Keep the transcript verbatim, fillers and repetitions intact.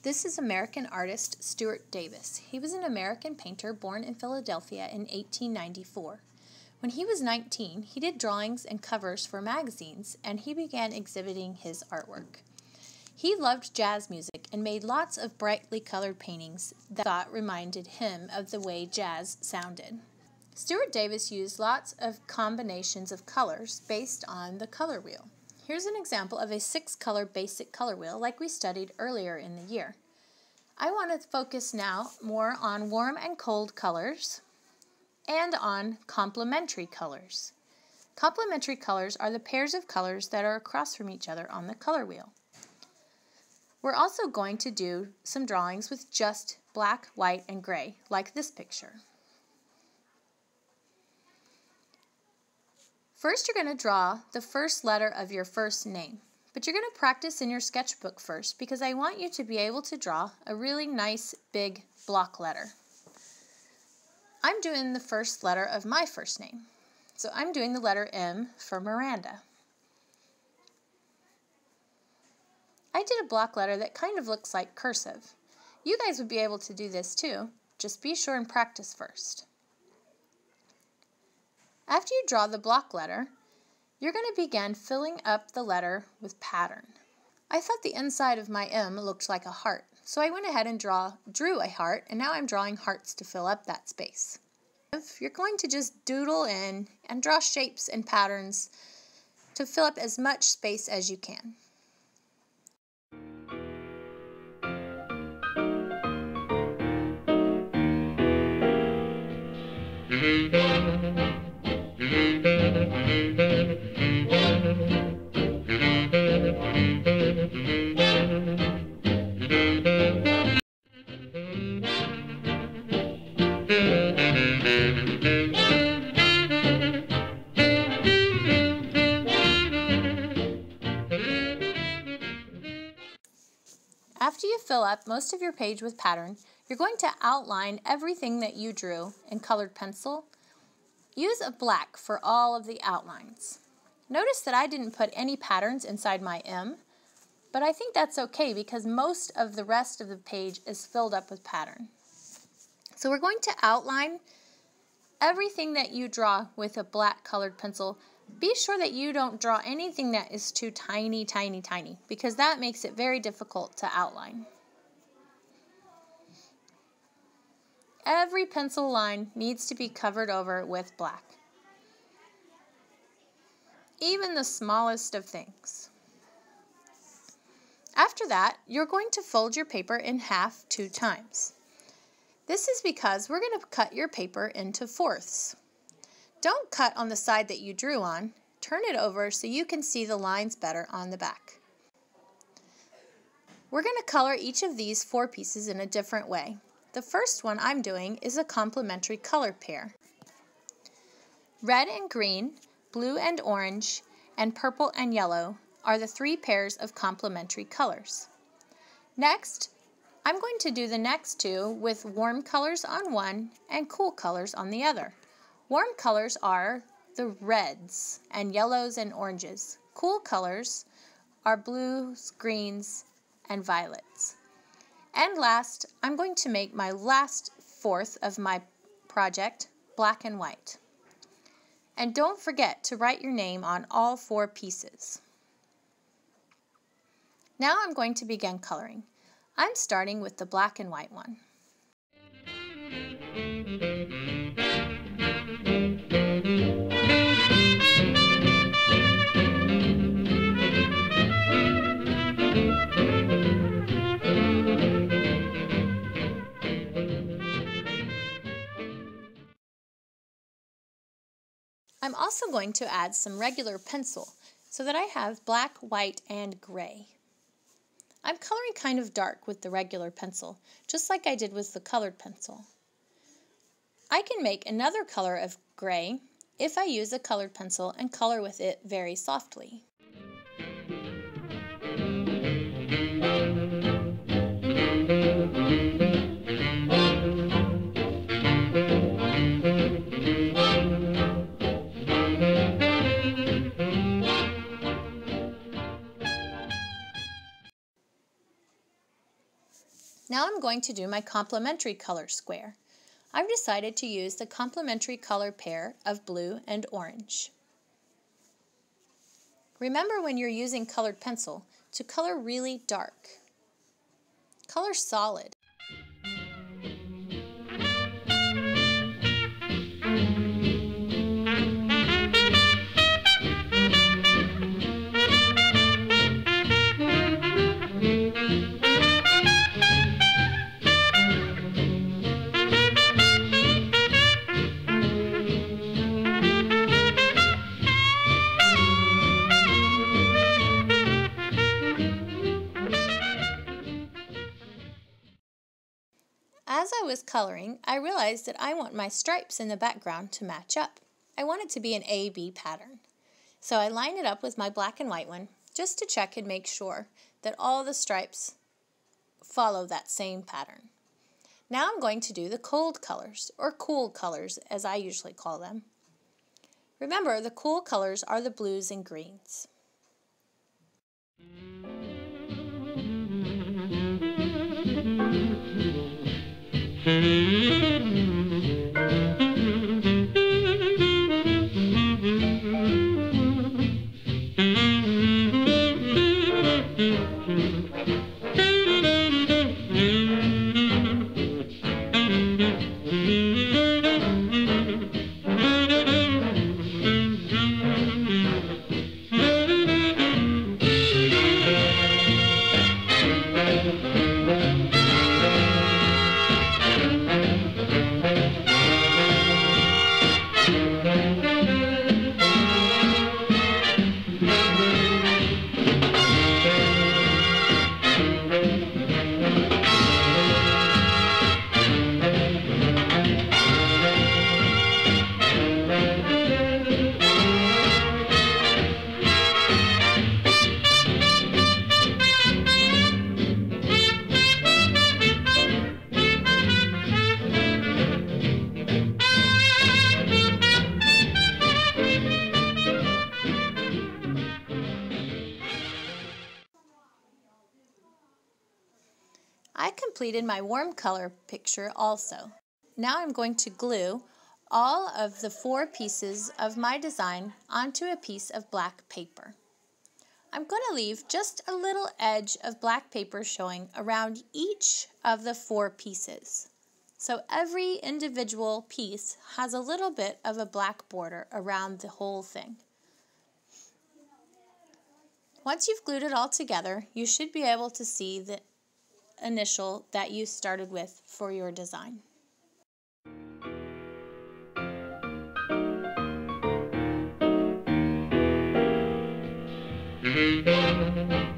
This is American artist Stuart Davis. He was an American painter born in Philadelphia in eighteen ninety-four. When he was nineteen, he did drawings and covers for magazines, and he began exhibiting his artwork. He loved jazz music and made lots of brightly colored paintings that he thought reminded him of the way jazz sounded. Stuart Davis used lots of combinations of colors based on the color wheel. Here's an example of a six-color basic color wheel like we studied earlier in the year. I want to focus now more on warm and cold colors and on complementary colors. Complementary colors are the pairs of colors that are across from each other on the color wheel. We're also going to do some drawings with just black, white, and gray, like this picture. First, you're going to draw the first letter of your first name, but you're going to practice in your sketchbook first because I want you to be able to draw a really nice big block letter. I'm doing the first letter of my first name, so I'm doing the letter M for Miranda. I did a block letter that kind of looks like cursive. You guys would be able to do this too, just be sure and practice first. After you draw the block letter, you're going to begin filling up the letter with pattern. I thought the inside of my M looked like a heart, so I went ahead and draw, drew a heart, and now I'm drawing hearts to fill up that space. You're going to just doodle in and draw shapes and patterns to fill up as much space as you can. After you fill up most of your page with pattern, you're going to outline everything that you drew in colored pencil. Use a black for all of the outlines. Notice that I didn't put any patterns inside my M, but I think that's okay because most of the rest of the page is filled up with pattern. So we're going to outline everything that you draw with a black colored pencil. Be sure that you don't draw anything that is too tiny, tiny, tiny, because that makes it very difficult to outline. Every pencil line needs to be covered over with black, even the smallest of things. After that, you're going to fold your paper in half two times. This is because we're going to cut your paper into fourths. Don't cut on the side that you drew on. Turn it over so you can see the lines better on the back. We're going to color each of these four pieces in a different way. The first one I'm doing is a complementary color pair. Red and green, blue and orange, and purple and yellow are the three pairs of complementary colors. Next, I'm going to do the next two with warm colors on one and cool colors on the other. Warm colors are the reds and yellows and oranges. Cool colors are blues, greens, and violets. And last, I'm going to make my last fourth of my project black and white. And don't forget to write your name on all four pieces. Now I'm going to begin coloring. I'm starting with the black and white one. I'm also going to add some regular pencil so that I have black, white, and gray. I'm coloring kind of dark with the regular pencil, just like I did with the colored pencil. I can make another color of gray if I use a colored pencil and color with it very softly. Now I'm going to do my complementary color square. I've decided to use the complementary color pair of blue and orange. Remember when you're using colored pencil to color really dark. Color solid. As I was coloring, I realized that I want my stripes in the background to match up. I want it to be an A B pattern. So I line it up with my black and white one just to check and make sure that all the stripes follow that same pattern. Now I'm going to do the cold colors, or cool colors as I usually call them. Remember, the cool colors are the blues and greens. I completed my warm color picture also. Now I'm going to glue all of the four pieces of my design onto a piece of black paper. I'm going to leave just a little edge of black paper showing around each of the four pieces. So every individual piece has a little bit of a black border around the whole thing. Once you've glued it all together, you should be able to see the initial that you started with for your design. Mm-hmm.